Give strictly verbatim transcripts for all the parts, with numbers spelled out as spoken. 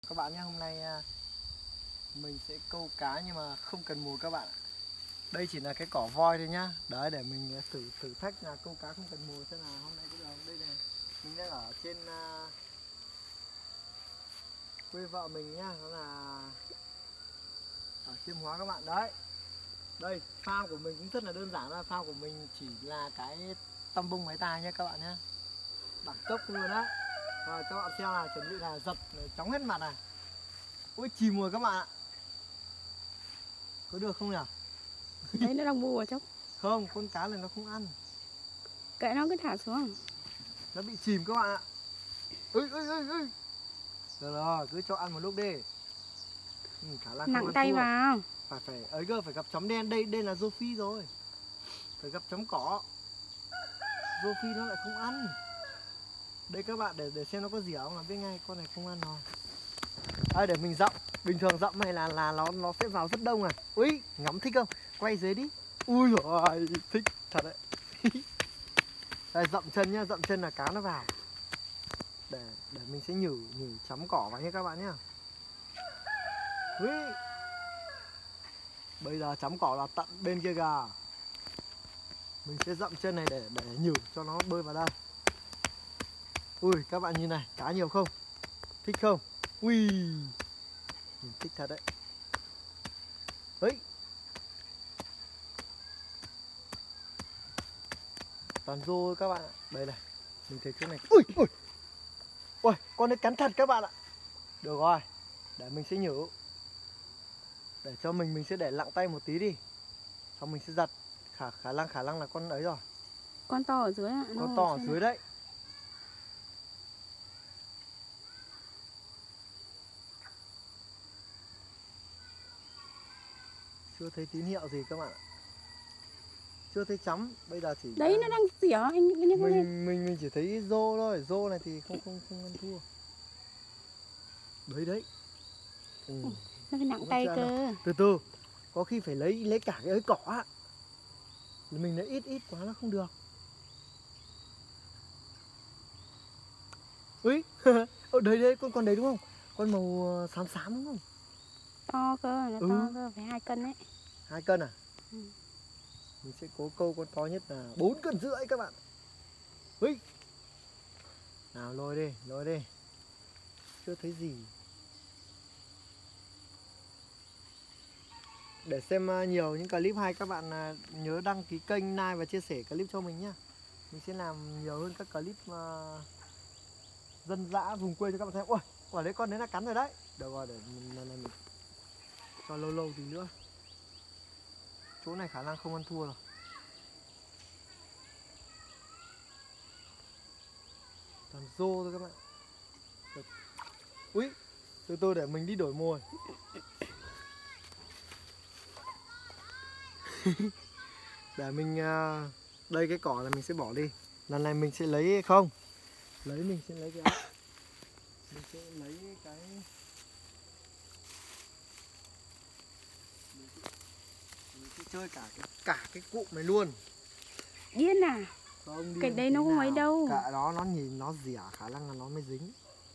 Các bạn nhé, hôm nay mình sẽ câu cá nhưng mà không cần mồi các bạn. Đây chỉ là cái cỏ voi thôi nhá. Đấy, để mình thử thử thách là câu cá không cần mồi xem là hôm nay có được không. Đây này, mình đang ở trên uh, quê vợ mình nhá, nó là ở Chiêm Hóa các bạn. Đấy, đây phao của mình cũng rất là đơn giản thôi. Phao của mình chỉ là cái tăm bung máy tài nhé các bạn nhé, đẳng cấp luôn á. Rồi các bạn xem là chuẩn bị là giật chóng hết mặt này. Ôi chìm rồi các bạn ạ. Có được không nhỉ? Đấy nó đang bu ở trong. Không, con cá này nó không ăn. Kệ nó cứ thả xuống. Nó bị chìm các bạn ạ. Ui ui ui ui. Được rồi, cứ cho ăn một lúc đi. Ừ, khả năng nặng tay thua. Vào. Phải phải ấy cơ, phải gặp chấm đen. Đây đây là rô phi rồi. Phải gặp chấm cỏ. Rô phi nó lại không ăn. Đây các bạn, để để xem nó có gì không là biết ngay con này không ăn rồi. À, để mình dặm. Bình thường dặm này là là nó nó sẽ vào rất đông à. Ui, ngắm thích không? Quay dưới đi. Ui rồi, thích thật đấy. Đây, dậm chân nhá, dậm chân là cá nó vào. Để để mình sẽ nhử nhử chấm cỏ vào nhé các bạn nhá. Ui. Bây giờ chấm cỏ là tận bên kia kìa. Mình sẽ dậm chân này để để nhử cho nó bơi vào đây. Ui, các bạn nhìn này, cá nhiều không? Thích không? Ui. Mình thích thật đấy. Đấy. Toàn rô các bạn ạ. Đây này. Mình thấy cái này. Ui, ui. Ui, con đấy cắn thật các bạn ạ. Được rồi. Để mình sẽ nhử. Để cho mình mình sẽ để lặng tay một tí đi. Xong mình sẽ giật. Khả khả năng khả năng là con ấy rồi. Con to ở dưới ạ. Con to ở dưới đấy. Chưa thấy tín hiệu gì các bạn ạ. Chưa thấy chấm, bây giờ chỉ đấy nó đang xỉa anh mình mình mình chỉ thấy rô thôi, rô này thì không không không ăn thua. Đấy đấy. Ừ. Nó phải nặng tay cơ. Đâu. Từ từ, có khi phải lấy lấy cả cái ới cỏ á. Mình lấy ít ít quá nó không được. Úi, ở đấy đấy con con đấy đúng không? Con màu xám xám đúng không? To cơ, nó ừ. to cơ, phải hai cân đấy. Hai cân à? Ừ. Mình sẽ cố câu con to nhất là bốn cân rưỡi các bạn. Úi. Nào lôi đi, lôi đi. Chưa thấy gì. Để xem nhiều những clip hay các bạn nhớ đăng ký kênh, like và chia sẻ clip cho mình nhé. Mình sẽ làm nhiều hơn các clip uh, dân dã vùng quê cho các bạn xem. Ôi, quả đấy con đấy là cắn rồi đấy. Được rồi, để mình, lần này mình cho lâu lâu tí nữa. Chỗ này khả năng không ăn thua rồi. Toàn rô thôi các bạn. Được. Úi, từ từ để mình đi đổi mồi. Để mình uh, đây cái cỏ là mình sẽ bỏ đi. Lần này mình sẽ lấy không? Lấy mình sẽ lấy cái áo. Mình sẽ lấy cái mình sẽ, mình sẽ chơi cả cái cả cái cụm này luôn. Điên à? Không điên. Cái đấy nó không mấy đâu. Cả đó nó nhìn nó rỉa, khả năng là nó mới dính.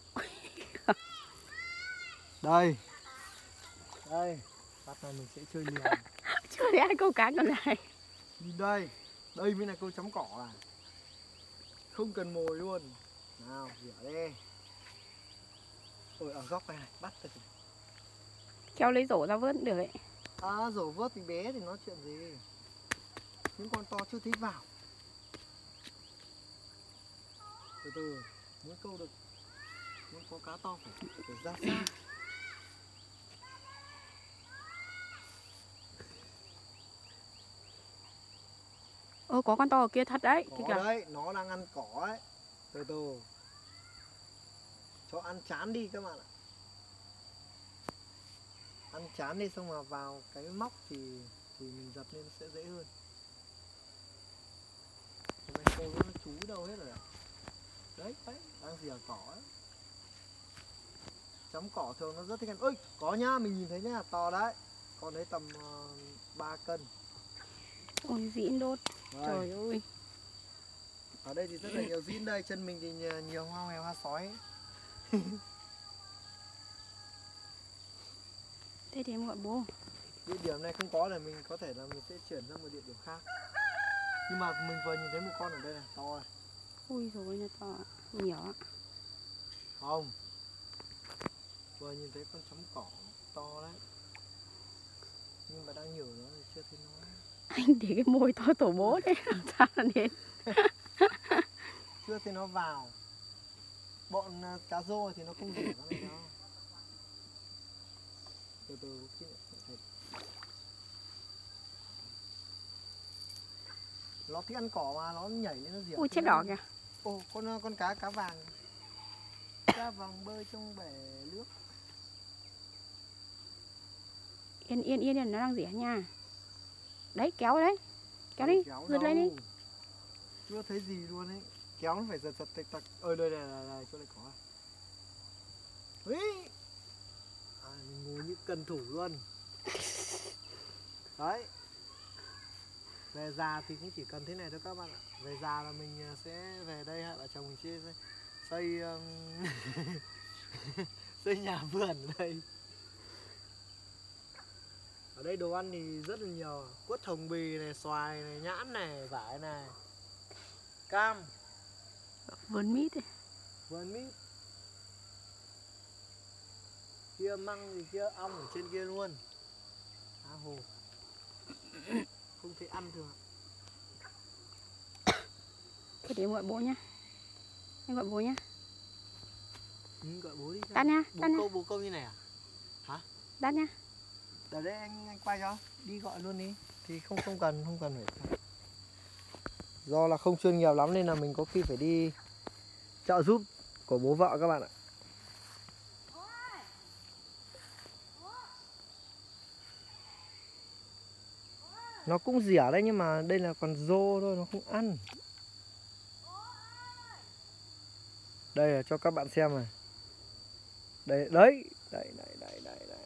Đây. Đây, bắt này mình sẽ chơi liều. Chưa thấy ai câu cá con này. Đi đây. Đây mới là câu chấm cỏ à. Không cần mồi luôn. Nào, rỉa đi. Ôi, ở góc này này, bắt rồi. Kéo lấy rổ ra vớt được ấy. À, rổ vớt thì bé thì nói chuyện gì. Những con to chưa thấy vào. Từ từ, muốn câu được, muốn có cá to phải, phải ra xa. Ơ, có con to ở kia thật đấy. Có kìa. Đấy, nó đang ăn cỏ ấy. Từ từ. Cho ăn chán đi các bạn ạ. Ăn chán đi xong mà vào cái móc thì thì mình giật lên sẽ dễ hơn. Hôm nay cô nó chú đâu hết rồi ạ. Đấy, đấy, đang rỉa cỏ ấy. Chấm cỏ thường nó rất thích ăn. Ôi, có nhá, mình nhìn thấy nhá, to đấy. Con đấy tầm uh, ba cân. Ôi, dĩn đốt. Đây. Trời ơi. Ở đây thì rất là nhiều dĩn đây, chân mình thì nhiều hoa hòe hoa sói. Thế thì em gọi bố. Địa điểm này không có là mình có thể là mình sẽ chuyển sang một địa điểm khác. Nhưng mà mình vừa nhìn thấy một con ở đây này, to này. Ui rồi nó to, nhỏ. Không. Vừa nhìn thấy con chấm cỏ to đấy. Nhưng mà đang nhử nó thì chưa thấy nó. Anh để cái môi to tổ bố đấy, sao nó đến. Chưa thấy nó vào. Bọn uh, cá rô thì nó không rủ nó này đâu. Từ từ cái này. Nó thích ăn cỏ mà, nó nhảy lên nó dẻo. Ui chết đỏ kìa. Ồ, con con cá cá vàng. Cá vàng bơi trong bể nước. Yên yên yên yên, nó đang rỉa nha. Đấy, kéo đấy. Kéo đi, giật lên đi. Chưa thấy gì luôn ấy. Kéo nó phải giật giật tạch tạch. Ơi đây này, này, này, chỗ này có. Úi. À, mình ngồi như cần thủ luôn. Đấy. Về già thì cũng chỉ cần thế này thôi các bạn ạ. Về già là mình sẽ về đây, hai vợ chồng mình sẽ xây um... xây nhà vườn ở đây. Ở đây đồ ăn thì rất là nhiều. Quất hồng bì này, xoài này, nhãn này, vải này, cam. Vườn mít ấy. Vườn mít. Kia măng thì kia ong ở trên kia luôn. Á hồ. Không thể ăn được. Thế để em gọi bố nhá. Em gọi bố nhá. Ừ, gọi bố đi. Tắt nha, Bố tắt nha. câu, bố câu như này à? Hả? Tắt nha. Để đây anh anh quay cho. Đi gọi luôn đi. Thì không không cần, không cần phải. Do là không chuyên nghiệp lắm nên là mình có khi phải đi trợ giúp của bố vợ các bạn ạ. Nó cũng rỉa đấy nhưng mà đây là con rô thôi, nó không ăn. Đây là cho các bạn xem này. Đây, đấy, đây, đây, đây, đây, đây.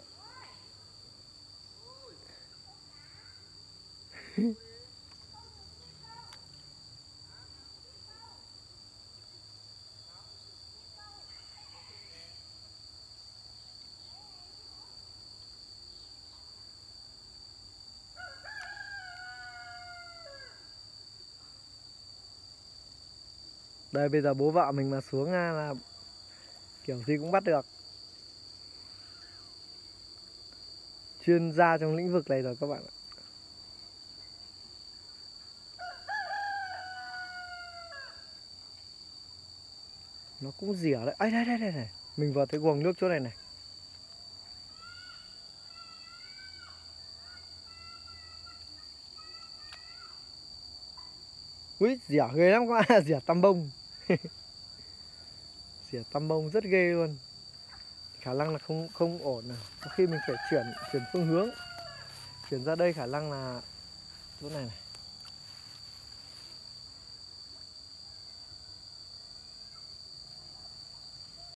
Đây bây giờ bố vợ mình mà xuống là kiểu gì cũng bắt được. Chuyên gia trong lĩnh vực này rồi các bạn ạ. Nó cũng rỉa đấy. Ây đây đây đây này. Mình vào thấy guồng nước chỗ này này. Úi, rỉa ghê lắm các bạn, rỉa tăm bông. Rỉa tăm bông rất ghê luôn. Khả năng là không không ổn này. Có khi mình phải chuyển chuyển phương hướng. Chuyển ra đây khả năng là chỗ này này.